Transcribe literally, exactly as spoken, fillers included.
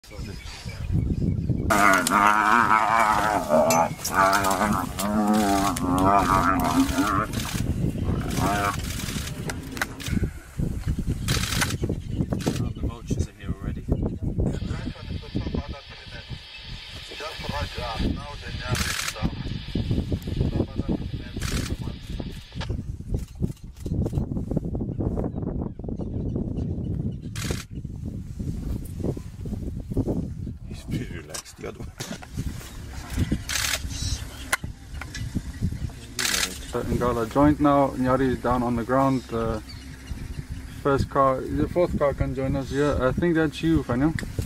The vultures are here already. He's pretty relaxed, the other one. Ngala joint now. Nyari is down on the ground. The first car, the fourth car can join us here. I think that's you, Fanny.